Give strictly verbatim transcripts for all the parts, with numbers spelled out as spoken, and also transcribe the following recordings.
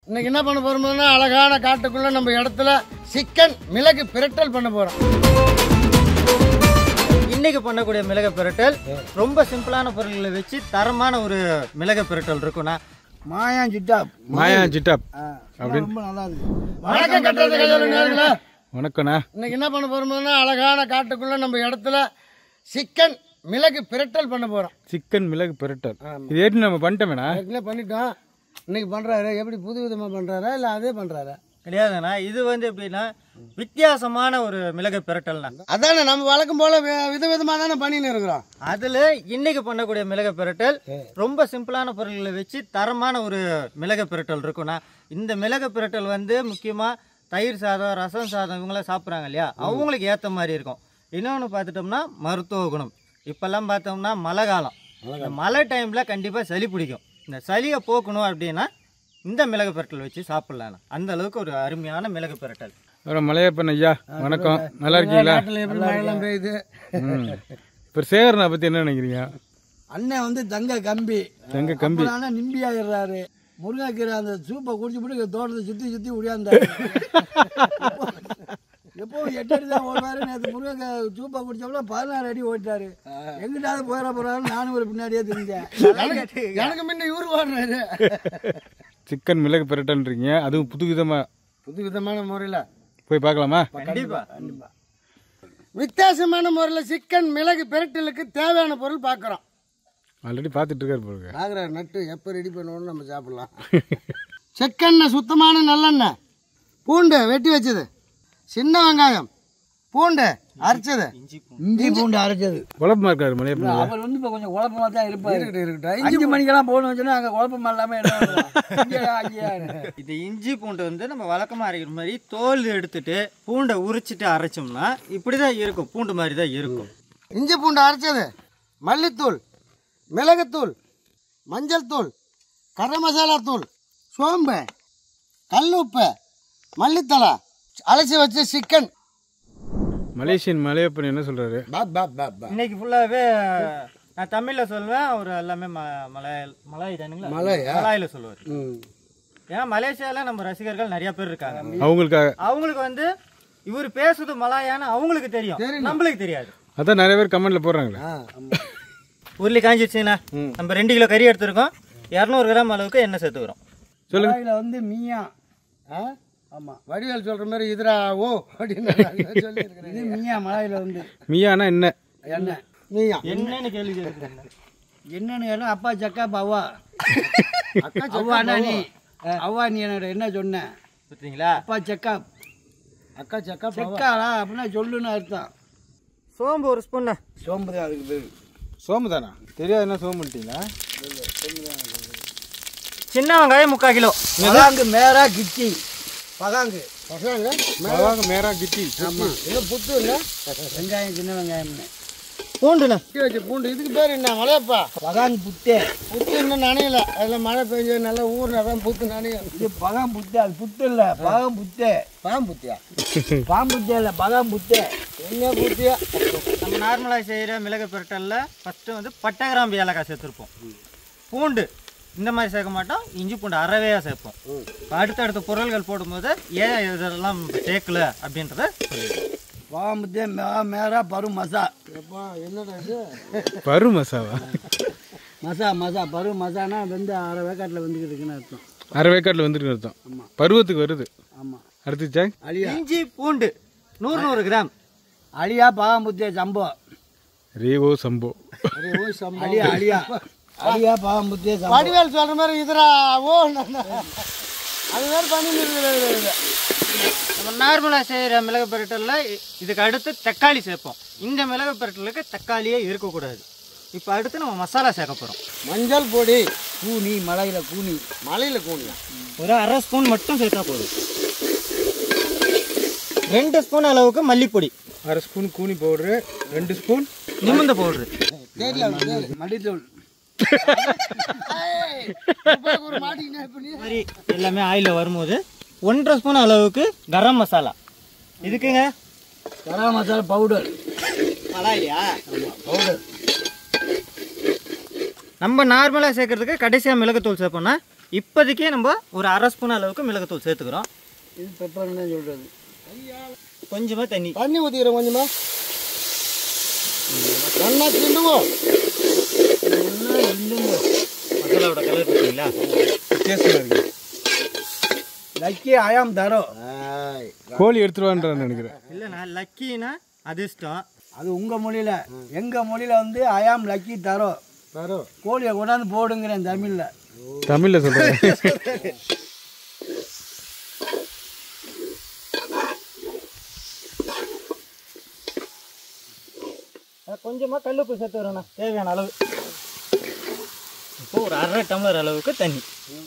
இன்னைக்கு என்ன பண்ண போறோம்னா அழகான காட்டுக்குள்ள நம்ம இடத்துல சிக்கன் மிளகு பிரட்டல் பண்ண போறோம். இன்னைக்கு பண்ணக்கூடிய மிளகு பிரட்டல் ரொம்ப சிம்பிளான பொருட்களை வச்சு தரமான ஒரு மிளகு பிரட்டல் இருக்கும்னா மாயா ஜிட்டாப் மாயா ஜிட்டாப் அப்படி ரொம்ப நல்லா இருக்கு. வணக்கம் கட்டுறது கையாளுங்களா. வணக்கண்ணா. இன்னைக்கு என்ன பண்ண போறோம்னா அழகான காட்டுக்குள்ள நம்ம இடத்துல சிக்கன் மிளகு பிரட்டல் பண்ண போறோம். சிக்கன் மிளகு பிரட்டல் இது ஏற்கனவே நம்ம பண்ணிட்டோமேண்ணா. ஏற்கனவே பண்ணிட்டோம். இன்னைக்கு பண்றாரு. எப்படி புது விதமா பண்றாரா இல்ல அதே பண்றாரா? கிடையாதுண்ணா, இது வந்து எப்படின்னா வித்தியாசமான ஒரு மிளகு பிரட்டல்னா. அதானே நம்ம வழக்கம் போல விதவிதமா தானே பண்ணின்னு இருக்கிறோம். அதுல இன்னைக்கு பண்ணக்கூடிய மிளகு பிரட்டல் ரொம்ப சிம்பிளான பொருட்களை வச்சு தரமான ஒரு மிளகு பிரட்டல் இருக்கும்னா இந்த மிளகு பிரட்டல் வந்து முக்கியமா தயிர் சாதம் ரசம் சாதம் இவங்களாம் சாப்பிட்றாங்க இல்லையா, அவங்களுக்கு ஏற்ற மாதிரி இருக்கும். இன்னொன்று பார்த்துட்டோம்னா மருத்துவ குணம். இப்பெல்லாம் பார்த்தோம்னா மழை காலம், இந்த மழை டைம்ல கண்டிப்பா சளி பிடிக்கும். இந்த சளியை போக்கணும் அப்படின்னா இந்த மிளகு பிரட்டல் வச்சு சாப்பிடலாம். அந்த அளவுக்கு ஒரு அருமையான மிளகு பிரட்டல். மலையப்பன் ஐயா வணக்கம், நல்லா இருக்கீங்களா? எப்படி மழைலாம் பெய்யுது. இப்போ சேகரனை பத்தி என்ன நினைக்கிறீங்க? அண்ணன் வந்து தங்க கம்பி தங்க கம்பி நிம்பி ஆகிடுறாரு. முருங்கைக்கீரை அந்த சூப்பை குடிச்சு போட்டு தோட்டத்தை சுத்தி சுத்தி உடையாந்தாரு. எப்பவும் எட்டு அடி தான் ஓடுவாரு. நேற்று முருங்கைக்காய் சூப்பை குடிச்சோம்னா பதினாறு அடி ஓட்டாரு. எங்கிட்டாவது போயிட போறாரு. நானும் ஒரு பின்னாடியே தெரிஞ்சேன். எனக்கு முன்ன இவரு ஓடுறாரு. சிக்கன் மிளகு பிரட்டல்ன்றீங்க, அதுவும் புது விதமா புது விதமான முறையில போய் பார்க்கலாமா? கண்டிப்பா கண்டிப்பா வித்தியாசமான முறையில் சிக்கன் மிளகு பிரட்டலுக்கு தேவையான பொருள் பார்க்குறோம். ஆல்ரெடி பார்த்துட்டு இருக்காரு போலுங்க. பார்க்குறாரு நட்டு எப்போ ரெடி பண்ணுவோம்னு நம்ம சாப்பிடலாம். செக்கெண்ணெய் சுத்தமான நல்லெண்ணெய், பூண்டு வெட்டி வச்சது, சின்ன வெங்காயம், பூண்டு அரைச்சது, இஞ்சி பூண்டு அரைச்சது. குழப்பமா இருக்காரு மலையப்பன். அவர் வந்து இப்போ கொஞ்சம் குழப்பமா தான் இருப்பாரு. இருக்கட்டும் இருக்கட்டும். அஞ்சு மணிக்கெல்லாம் போகணும்னு சொன்னா அங்கே குழப்பமா இல்லாம இது இஞ்சி பூண்டு வந்து நம்ம வழக்கமா அரைக்கிற மாதிரி தோல் எடுத்துட்டு பூண்டை உரிச்சிட்டு அரைச்சோம்னா இப்படிதான் இருக்கும், பூண்டு மாதிரி தான் இருக்கும். இஞ்சி பூண்டு அரைச்சது, மல்லித்தூள், மிளகுத்தூள், மஞ்சள் தூள், கரம் மசாலா தூள், சோம்பு, கல் உப்பு, மல்லித்தலை, அலசி வச்ச சிக்கன். மலேசியன் மலையப்பன் என்ன சொல்றாரு? இன்னைக்கு ஃபுல்லாவே நான் தமிழ்ல சொல்லுவேன், அவர் எல்லாமே மலாய் மலாய் தானுங்களா, மலாயில சொல்லுவார். ஏன்னா மலேசியால நம்ம ரசிகர்கள் நிறைய பேர் இருக்காங்க. அவங்களுக்காக அவங்களுக்கு வந்து இவர் பேசுறது மலாயான்னு அவங்களுக்கு தெரியும், நம்மளுக்கு தெரியாது. அதான் நிறைய பேர் கமெண்ட்ல போடுறாங்களே. உருளி காஞ்சிடுச்சுண்ணா, நம்ம ரெண்டு கிலோ கறி எடுத்துருக்கோம். இரநூறு கிராம் அளவுக்கு எண்ணெய் சேர்த்துக்கிறோம். சொல்லுங்க. வந்து மீயா ஆமா வடிவேல் சொல்ற மாதிரி இதுரா ஓ அப்படின்னு சொல்லி இருக்கிறேன். இது மீயா மலாயில வந்து மியானா என்ன? என்ன மீயா என்னன்னு கேள்வி கேட்குறேன். என்னன்னு கேட்டா அப்பா சக்கா அவ்வா அக்கா அவ்வாண்ணா நீ அவ்வா நீ என்னோட என்ன சொன்ன பார்த்தீங்களா? அப்பா செக்கா அக்கா சக்கா செக்காடா அப்படின்னா சொல்லுன்னு அர்த்தம். சோம்பு ஒரு ஸ்பூன். சோம்பு தான் அதுக்கு பேரு. சோம்பு தானா? தெரியாது என்ன சோம்பு பண்ணிட்டீங்களா? சின்ன வெங்காயம் முக்கால் கிலோ. பகாங்கு மேரா கிச்சி பகாங்கு பகாங்கு பகாங்கு மேரா கிட்டி. ஆமா இது புத்து இல்ல வெங்காயம் சின்ன வெங்காயம் பூண்டுண்ணா வச்சு பூண்டு. இதுக்கு பேர் என்ன மலையப்பா? பகாங் புத்தே. புத்து இன்னும் நனையல, அதில் மழை பெஞ்சு நல்லா ஊர்னாதான் புத்து நனையும். இது பகாம் புத்தே, அது புத்து இல்ல பகாம் புத்தே. பாம் புத்தியா? பாம் புத்தே இல்ல பகாம் புத்தே. என்ன புத்தியா? நம்ம நார்மலாக செய்கிற மிளகு பிரட்டலில் ஃபஸ்ட்டு வந்து பட்டை கிராம்பு ஏலக்காய் சேர்த்துருப்போம். பூண்டு இந்த மாதிரி சேர்க்க மாட்டோம், இஞ்சி பூண்டு அறவையாக சேர்ப்போம். அடுத்தடுத்த பொருள்கள் போடும்போது ஏன் இதெல்லாம் சேர்க்கல அப்படின்றத சொல்லிடுவோம். பகாம் புத்தே மேரா பரு மசா. எப்பா என்னடா இது? பரு மசாவா? மசா மசா பரு மசானா வந்து அரை வேக்காட்டில் வந்துக்கிட்டு இருக்குன்னு அர்த்தம். அரை வேக்காட்டில் வந்துருக்கு அர்த்தம். பருவத்துக்கு வருது. ஆமாம். அடுத்து அலியா இஞ்சி பூண்டு நூறு நூறு கிராம். அலியா பகாம் புத்தே சம்போ ரேவோ சம்போ. அலியா அலியா அலியா பகாம் புத்தே சம்போ. வடிவேல் சொல்ற மாதிரி இதுரா ஓ அது வேறு பண்ணி நம்ம நார்மலாக செய்கிற மிளகு பிரட்டலில் இதுக்கு அடுத்து தக்காளி சேர்ப்போம். இந்த மிளகு பிரட்டலுக்கு தக்காளியே இருக்கக்கூடாது. இப்போ அடுத்து நம்ம மசாலா சேர்க்க போகிறோம். மஞ்சள் பொடி, கூனி மலையில கூனி மலையில் கூனியா ஒரு அரை ஸ்பூன் மட்டும் சேர்த்தா போதும். ரெண்டு ஸ்பூன் அளவுக்கு மல்லிப்பொடி, அரை ஸ்பூன் கூனி பவுடரு, ரெண்டு ஸ்பூன் நிமிந்த பவுடரு, மல்லித்தூள் மாதிரி எல்லாமே ஆயிலில் வரும்போது ஒன்றரை ஸ்பூன் அளவுக்கு கரம் மசாலா. இதுக்குங்க கரம் மசாலா பவுடர். மலாயிலையா பவுடர். நம்ம நார்மலாக சேர்க்கறதுக்கு கடைசியாக மிளகுத்தூள் சேர்ப்போம்னா இப்போதைக்கே நம்ம ஒரு அரை ஸ்பூன் அளவுக்கு மிளகுத்தூள் சேர்த்துக்கிறோம். இது பெப்பர்னு தான் சொல்கிறது. கொஞ்சமாக தண்ணி தண்ணி ஊற்றிக்கிறோம் கொஞ்சமா. நல்லா கிண்டுவோம். மசாலாவோட கலர் பார்த்தீங்களா வித்தியாசமாக இருக்குது. லக்கி ஆயாம் தரோம். கோழி எடுத்துருவான்றான்னு நினைக்கிறேன். இல்லைண்ணா, லக்கின்னா அதிர்ஷ்டம். அது உங்கள் மொழியில். எங்கள் மொழியில் வந்து ஆயாம் லக்கி தரோம். தரோம். கோழியை கொண்டாந்து போடுங்கிறேன் தமிழில். தமிழில் சொல்கிறேன். கொஞ்சமாக கல்லுப்பு சேர்த்து வரோண்ணா, தேவையான அளவு. இப்போ ஒரு அரை டம்ளர் அளவுக்கு தண்ணி.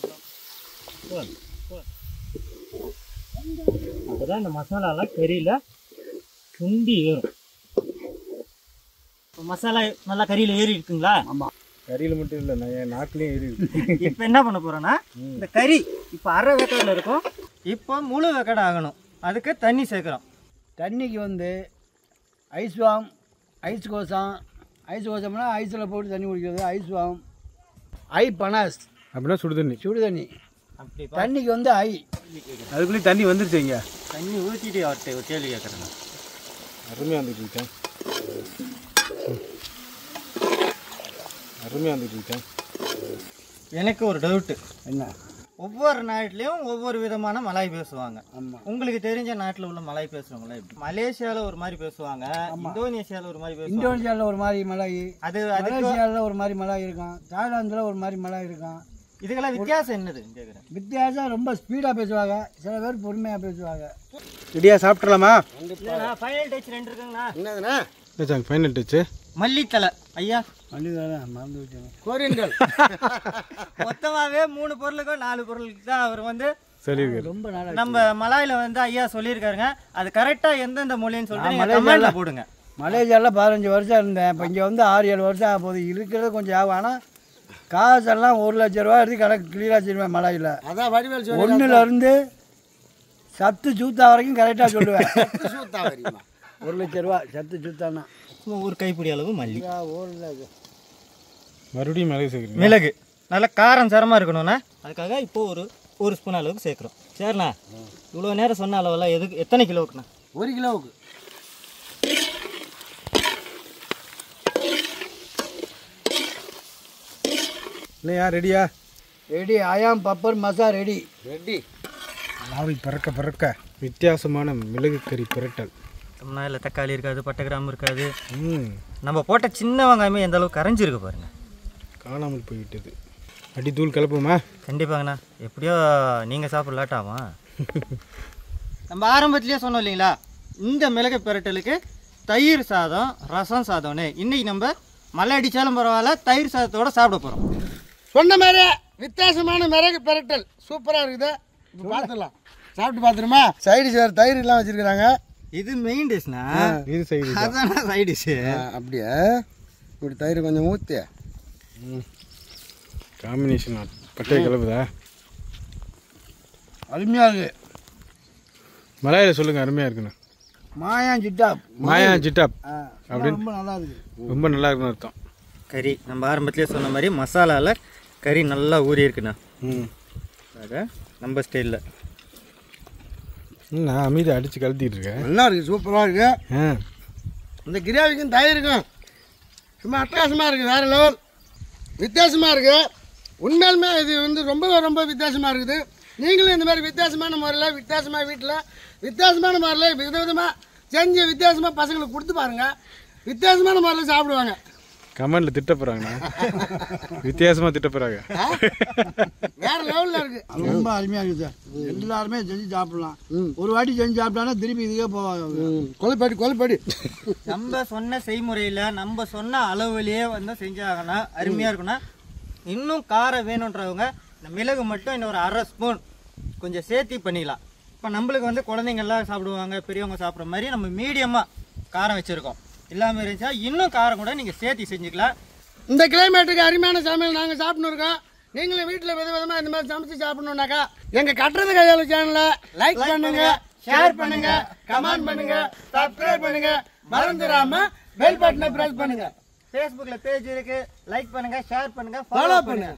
அப்போதான் இந்த மசாலாலாம் கறியில் சுண்டி ஏறும். இப்போ மசாலா நல்லா கறியில் ஏறி இருக்குங்களா? ஆமாம். கறியில் மட்டும் இல்லை, நான் என் நாக்குலேயும் ஏறி இருக்கு. இப்போ என்ன பண்ண போகிறோன்னா, இந்த கறி இப்போ அரை வேக்காடில் இருக்கும், இப்போ முழு வேக்காடு ஆகணும். அதுக்கு தண்ணி சேர்க்குறோம். தண்ணிக்கு வந்து ஐஸ் வாம், ஐஸ் கோசம். ஐஸ் கோசம்னா ஐஸில் போட்டு தண்ணி குடிக்கிறது. ஐஸ் வாம், ஐ பனாஸ் அப்படின்னா சுடு தண்ணி. சுடு தண்ணி. அப்படி தண்ணிக்கு வந்து ஐ. அதுக்குள்ளேயும் தண்ணி வந்துருச்சு. இங்கே தண்ணி ஊற்றிட்டு அவர்கிட்ட ஒரு கேள்வி கேட்குறேங்க. அருமையாக வந்துட்டு இருக்கேன். அருமையாக வந்துட்டு இருக்கேன். எனக்கு ஒரு டவுட்டு. என்ன? ஒவ்வொரு நாட்டிலையும் ஒவ்வொரு விதமான மலாய் பேசுவாங்க. ஆமாம். உங்களுக்கு தெரிஞ்ச நாட்டில் உள்ள மலாய் பேசுறவங்களா எப்படி? மலேசியாவில் ஒரு மாதிரி பேசுவாங்க, இந்தோனேஷியாவில் ஒரு மாதிரி பேசுவாங்க. இந்தோனேஷியாவில் ஒரு மாதிரி மலாய், அது மலேசியாவில் ஒரு மாதிரி மலாய் இருக்கும், தாய்லாந்தில் ஒரு மாதிரி மலாய் இருக்கும். இதுக்கெல்லாம் வித்தியாசம் என்னது கேட்குறேன். வித்தியாசம் ரொம்ப ஸ்பீடாக பேசுவாங்க, சில பேர் பொறுமையாக பேசுவாங்க. ரெடியா சாப்பிட்றலாமா? ஃபைனல் டச் ரெண்டு இருக்குங்கண்ணா. என்னதுண்ணா? சாங் ஃபைனல் டச்சு மல்லித்தலை ஐயா. மல்லித்தலை மறந்து வச்சாங்க. கோரியன்கள். மொத்தமாகவே மூணு பொருளுக்கும் நாலு பொருளுக்கு தான் அவர் வந்து சரி. ரொம்ப நாளாக நம்ம மலாயில வந்து ஐயா சொல்லியிருக்காருங்க. அது கரெக்டாக எந்தெந்த மொழின்னு சொல்லிட்டு கமெண்ட்ல போடுங்க. மலேசியாவில் பதினஞ்சு வருஷம் இருந்தேன். இப்போ இங்கே வந்து ஆறு ஏழு வருஷம் ஆக போகுது. இருக்கிறது கொஞ்சம் ஆகும். ஆனால் காசெல்லாம் ஒரு லட்ச ரூபா எடுத்து கணக்கு கிளியராக செய்வேன் மலாயில். அதான் வடிவேல் சொல்லி ஒன்றுலேருந்து சத்து சூத்தா வரைக்கும் கரெக்டாக சொல்லுவேன். சூத்தா வரைக்குமா? ஒரு லட்ச ரூபா சத்து சூத்தானா. ஒரு கைப்பிடி அளவு மல்லி. ஓரளவு மறுபடியும் மிளகு சேர்க்குறீங்க. மிளகு நல்லா காரம் சரமாக இருக்கணும்னா அதுக்காக இப்போ ஒரு ஒரு ஸ்பூன் அளவுக்கு சேர்க்குறோம். சரிண்ணா, இவ்வளோ நேரம் சொன்ன அளவெல்லாம் எதுக்கு, எத்தனை கிலோவுக்குண்ணா? ஒரு கிலோவுக்கு. இல்லையா? ரெடியா? ரெடி. ஆயாம் பப்பர் மசா ரெடி. ரெடி. நாவை பறக்க பறக்க வித்தியாசமான மிளகு கறி பிரட்டல். நம்மனா இல்லை தக்காளி இருக்காது, பட்டை கிராம்பு இருக்காது. ம் நம்ம போட்ட சின்ன வெங்காயமே எந்த அளவுக்கு கரைஞ்சிருக்கு பாருங்க. காணாமல் போய்விட்டது. அடி தூள் கலப்புமா? கண்டிப்பாங்கண்ணா. எப்படியோ நீங்கள் சாப்பிட லேட்டாமா? நம்ம ஆரம்பத்துலேயே சொன்னோம் இல்லைங்களா, இந்த மிளகு பிரட்டலுக்கு தயிர் சாதம், ரசம் சாதம்னு. இன்றைக்கி நம்ம மழை அடித்தாலும் பரவாயில்ல, தயிர் சாதத்தோடு சாப்பிட போகிறோம். சொன்ன மாதிரி வித்தியாசமான மிளகு பிரட்டல் சூப்பராக இருக்குது. இப்போ பார்த்துடலாம். சாப்பிட்டு பார்த்துருமா? சைடிஷ் வேறு தயிர் எல்லாம் வச்சுருக்குறாங்க. இது மெயின் டிஷ்னா, இது சைடு அதான் சைட் டிஷ்ஷு. அப்படியே இப்படி தயிர் கொஞ்சம் ஊற்றி காம்பினேஷன் பட்டை கலப்புதா? அருமையாக இருக்குது. மலையில சொல்லுங்கள், அருமையாக இருக்குண்ணா. மாயா ஜிட்டாப். மாயா ஜிட்டாப் அப்படின்னு ரொம்ப நல்லா இருக்குது. ரொம்ப நல்லா இருக்குன்னு அர்த்தம். கறி நம்ம ஆரம்பத்திலே சொன்ன மாதிரி மசாலாவில் கறி நல்லா ஊறி இருக்குண்ணா. ம் ஆக நம்ம ஸ்டைலில் நான் அமைதியை அடித்து கழுத்திட்டு இருக்கேன். நல்லா இருக்குது, சூப்பராக இருக்குது. ஆ இந்த கிரேவிக்கும் தயிருக்கும் சும்மா அட்டகாசமாக இருக்குது. வேறு லெவல் வித்தியாசமாக இருக்குது. உண்மையிலுமே இது வந்து ரொம்ப ரொம்ப வித்தியாசமாக இருக்குது. நீங்களும் இந்த மாதிரி வித்தியாசமான முறையில் வித்தியாசமாக வீட்டில் வித்தியாசமான முறையில் விதவிதமாக செஞ்சு வித்தியாசமாக பசங்களுக்கு கொடுத்து பாருங்கள். வித்தியாசமான முறையில் சாப்பிடுவாங்க. கமெண்ட்ல திட்ட போறாங்கண்ணா. வித்தியாசமா திட்ட போறாங்க. வேற லெவலில் இருக்குது. ரொம்ப அருமையாக இருக்குது சார். எல்லாருமே செஞ்சு சாப்பிடலாம். ஒரு வாட்டி செஞ்சு சாப்பிட்டானா திருப்பி இதுக்கே போவாங்க. கொலைப்பாடி கொலைப்பாடி நம்ம சொன்ன செய்முறையில் நம்ம சொன்ன அளவுலேயே வந்து செஞ்சாங்கன்னா அருமையாக இருக்குன்னா. இன்னும் காரம் வேணுன்றவங்க இந்த மிளகு மட்டும் இன்னும் ஒரு அரை ஸ்பூன் கொஞ்சம் சேர்த்தி பண்ணிக்கலாம். இப்போ நம்மளுக்கு வந்து குழந்தைங்கள்லாம் சாப்பிடுவாங்க, பெரியவங்க சாப்பிட்ற மாதிரி நம்ம மீடியமாக காரம் வச்சுருக்கோம். இல்லாமல் இருந்துச்சா இன்னும் காரம் கூட நீங்கள் சேர்த்தி செஞ்சுக்கலாம். இந்த கிளைமேட்டுக்கு அருமையான சமையல் நாங்கள் சாப்பிட்னு இருக்கோம். நீங்களும் வீட்டில் வித விதமாக இந்த மாதிரி சமைச்சு சாப்பிடணுன்னாக்கா எங்கள் கட்டுறது கையாளு சேனலை லைக் பண்ணுங்க, ஷேர் பண்ணுங்க, கமெண்ட் பண்ணுங்க, சப்ஸ்கிரைப் பண்ணுங்க, மறந்துடாம பெல் பட்டனை பிரஸ் பண்ணுங்க. ஃபேஸ்புக்கில் பேஜ் இருக்குது, லைக் பண்ணுங்கள், ஷேர் பண்ணுங்கள், ஃபாலோ பண்ணுங்க.